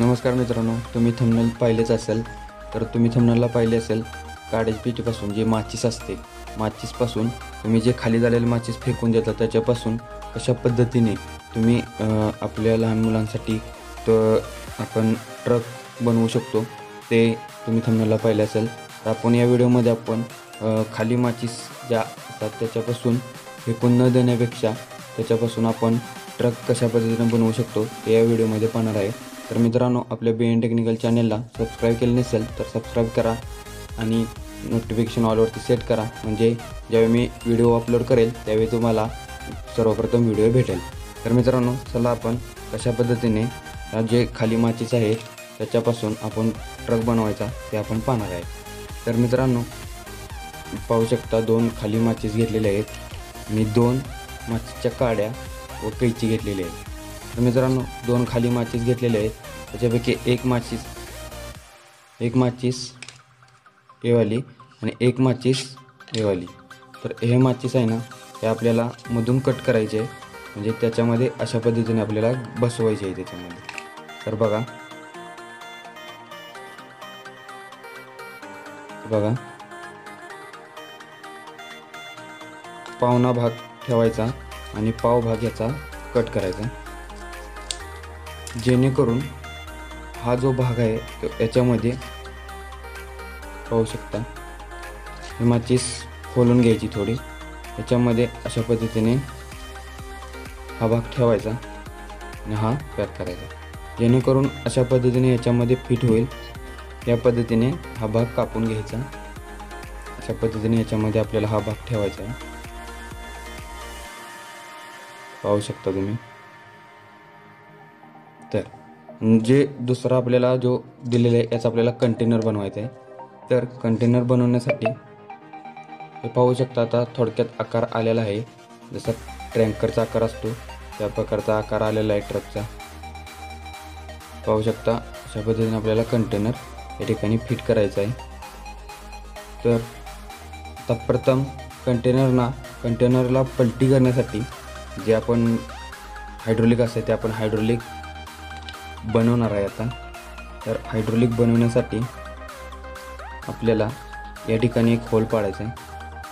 नमस्कार मित्रांनो, तुम्ही थंबनेल पाहिलेच असेल तर तुम्ही थंबनेलला पाहिले असेल काड्याच्या पेटीपासून जे माचीस असते, माचीसपासून तुम्ही जे खाली झालेले माचीस फेकून देता त्याच्यापासून कशा पद्धतीने तुम्ही आपल्या लहान मुलांसाठी तर आपण ट्रक बनवू शकतो ते तुम्ही थंबनेलला पाहिले असेल। तर आपण या व्हिडिओमध्ये आपण खाली माचीस ज्या असतात त्याच्यापासून फेकून न देण्यापेक्षा त्याच्यापासून आपण ट्रक कशा पद्धतीने बनवू शकतो ते या व्हिडिओमध्ये पाहणार आहे। तर मित्रांनो, आपल्या बीएन टेक्निकल चॅनलला सबस्क्राईब केले नसेल तर सबस्क्राईब करा आणि नोटिफिकेशन ऑलवरती सेट करा, म्हणजे ज्यावेळी मी व्हिडिओ अपलोड करेल त्यावेळी तुम्हाला सर्वप्रथम व्हिडिओ भेटेल। तर मित्रांनो, चला आपण कशा पद्धतीने जे खाली माचीस आहे त्याच्यापासून आपण ट्रक बनवायचा ते आपण पाहणार आहे। तर मित्रांनो, पाहू शकता दोन खाली माचीस घेतलेले आहेत आणि दोन माचीसच्या काड्या व कैची घेतलेली आहे। तर मित्रांनो, दोन खाली माचीस घेतलेले आहेत, त्याच्यापैकी एक माचीस हेवाली आणि एक माचीस हेवाली। तर हे माचीस आहे ना, हे आपल्याला मधून कट करायचे आहे, म्हणजे त्याच्यामध्ये अशा पद्धतीने आपल्याला बसवायचे आहे त्याच्यामध्ये। तर बघा पावणा भाग ठेवायचा आणि पाव भाग याचा कट करायचा, जेणेकरून हा जो भाग आहे तो याच्यामध्ये पाहू शकता ही माचीस खोलून घ्यायची थोडी, याच्यामध्ये अशा पद्धतीने हा भाग ठेवायचा आणि हा पॅक करायचा, जेणेकरून अशा पद्धतीने याच्यामध्ये फिट होईल। या पद्धतीने हा भाग कापून घ्यायचा, अशा पद्धतीने याच्यामध्ये आपल्याला हा भाग ठेवायचा आहे, पाहू शकता तुम्ही। तर जे दुसरा आपल्याला जो दिलेला आहे याचा आपल्याला कंटेनर बनवायचा आहे। तर कंटेनर बनवण्यासाठी हे पाहू शकता, आता थोडक्यात आकार आलेला आहे, जसा ट्रँकरचा आकार असतो त्या प्रकारचा आकार आलेला आहे ट्रकचा, पाहू शकता। अशा पद्धतीने आपल्याला कंटेनर या ठिकाणी फिट करायचं आहे। तर आता प्रथम कंटेनरला पलटी करण्यासाठी जे आपण हायड्रोलिक असते ते आपण हायड्रोलिक बनवणार आहे आता। तर हायड्रोलिक बनवण्यासाठी आपल्याला या ठिकाणी एक होल पाडायचा आहे,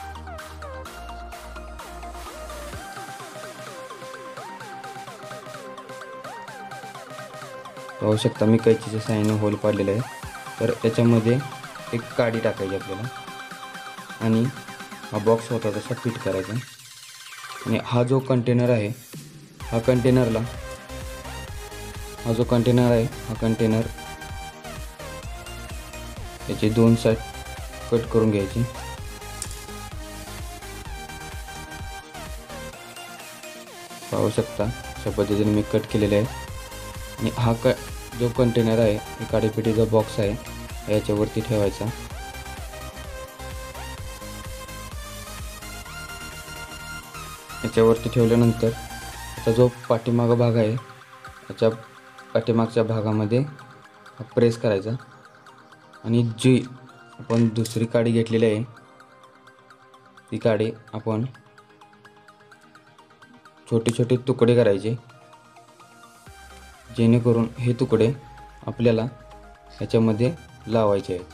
पाहू शकता मी कैचीच्या साहाय्याने होल पाडलेला आहे। तर याच्यामध्ये एक काडी टाकायची आपल्याला आणि हा बॉक्स होता तसा फिट करायचा, आणि हा जो कंटेनर आहे हा कंटेनर याचे दोन साइड कट करून घ्यायची, पाहू शकता अशा पद्धतीने मी कट केलेले आहे। आणि हा जो कंटेनर आहे हे काडीपेटीचा बॉक्स आहे याच्यावरती ठेवायचा, याच्यावरती ठेवल्यानंतर याचा जो पाठीमागा भाग आहे याच्या पाठीमागच्या भागामध्ये प्रेस करायचा, आणि जी आपण दुसरी काडी घेतलेली आहे ती काडी आपण छोटे छोटे तुकडे करायचे, जेणेकरून हे तुकडे आपल्याला याच्यामध्ये लावायचे आहेत,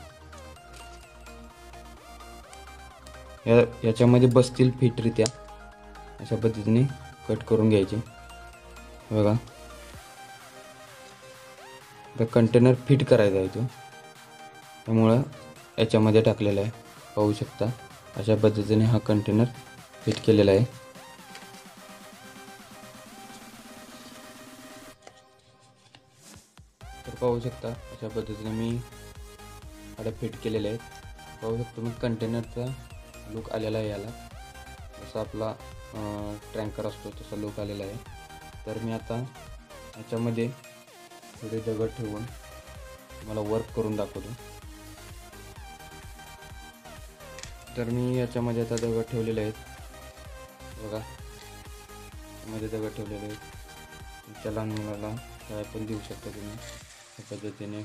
याच्यामध्ये बसतील फिटरित्या। अशा पद्धतीने कट करून घ्यायचे। बघा, तर कंटेनर फिट करायचा आहे तो, त्यामुळं याच्यामध्ये टाकलेला आहे, पाहू शकता। अशा पद्धतीने हा कंटेनर फिट केलेला आहे। तर पाहू शकता अशा पद्धतीने मी काड्या फिट केलेल्या आहेत, पाहू शकतो मी कंटेनरचा लुक आलेला आहे याला, जसा आपला ट्रँकर असतो तसा लुक आलेला आहे। तर मी आता याच्यामध्ये थोडे दगड ठेवून मला वर्क करून दाखवतो। तर मी याच्यामध्ये आता दगड ठेवलेले आहेत, बघा मध्ये दगड ठेवलेले आहेत। तुमच्या लहान मुलाला काय पण देऊ शकता तुम्ही या पद्धतीने।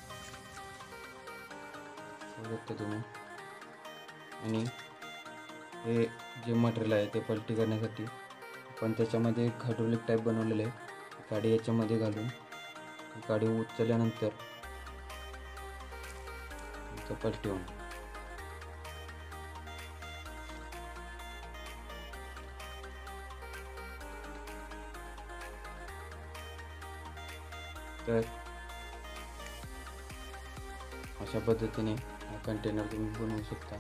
बघता तुम्ही, आणि हे जे मटेरियल आहे ते पलटी करण्यासाठी आपण त्याच्यामध्ये एक हायड्रोलिक टाईप बनवलेलं आहे। गाडी याच्यामध्ये घालून गाडी उचलल्यानंतर इथं पलटी होणार। तर अशा पद्धतीने हा कंटेनर तुम्ही बनवू शकता,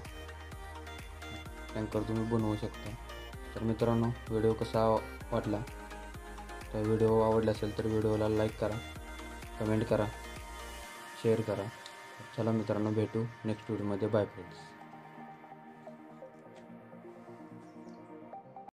टँकर तुम्ही बनवू शकता। तर मित्रांनो, व्हिडिओ कसा वाटला? तर व्हिडिओ आवडला असेल तर व्हिडिओला लाईक करा, कमेंट करा, शेअर करा। चला मित्रांनो, भेटू नेक्स्ट व्हिडिओमध्ये। Bye friends.